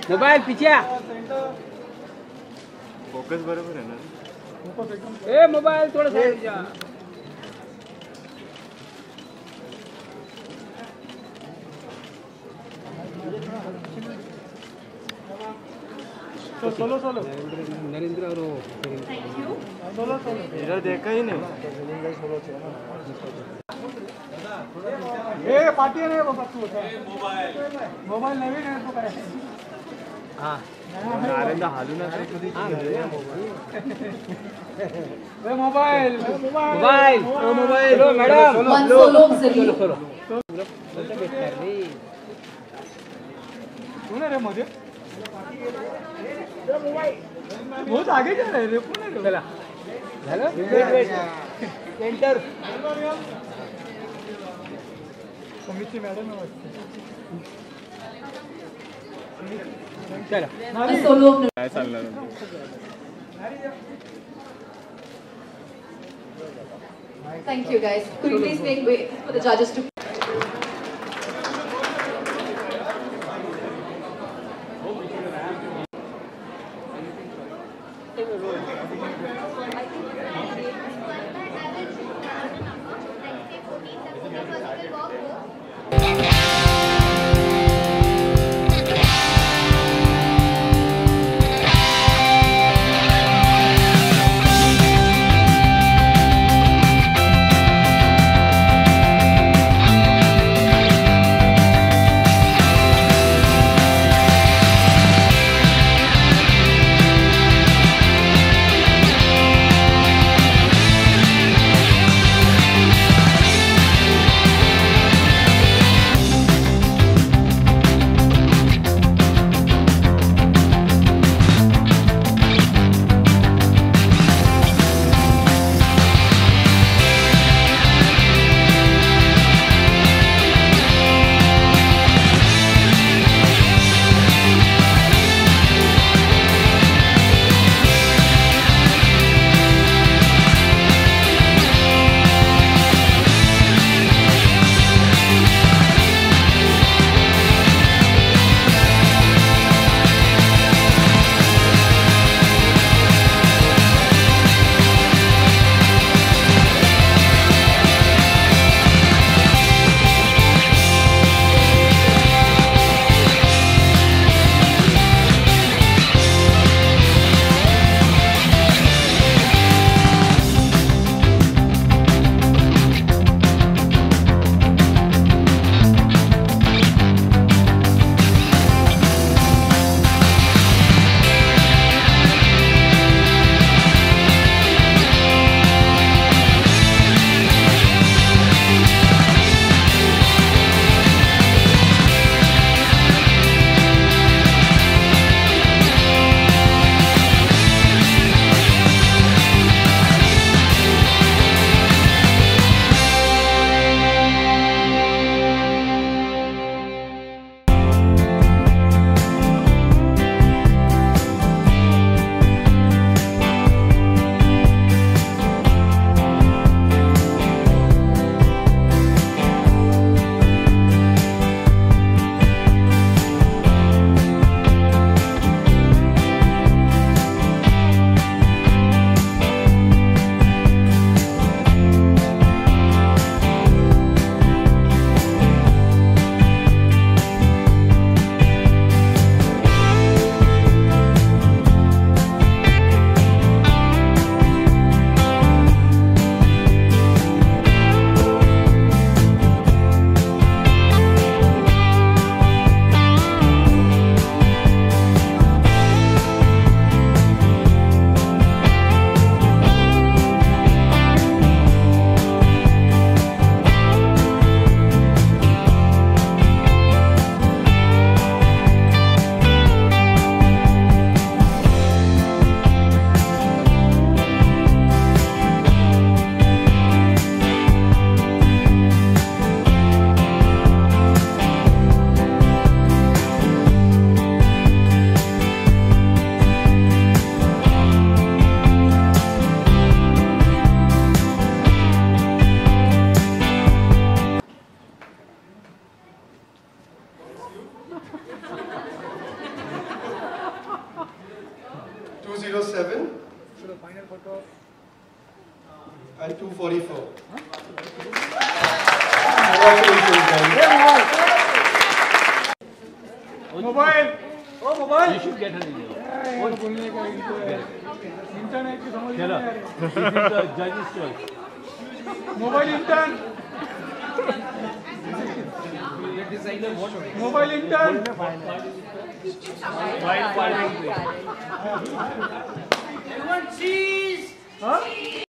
Mobile पीछे आ। Focus बरोबर है ना? ए मोबाइल थोड़ा साइड जा। सोलो नरेंद्र और इधर देखा ही नहीं। ए पार्टी नहीं वो तू मोबाइल नवीन है तो करे हाँ नारेंद्र हालू ना ए मोबाइल मोबाइल लो मैडम सोलो कौन है रे मुझे बहुत आगे जा रहे रे कौन है चला हेलो एंटर समिति मैडम है चला काय चालणार? Thank you guys. Could you please make way for the judges to 207 and 244. Congratulations, guys. Mobile ओ mobile You should get her in here. वो बोलने का इंटरनेट की समझ Chalo. This is the judge's choice. Mobile intern mobile intern While filing. हाँ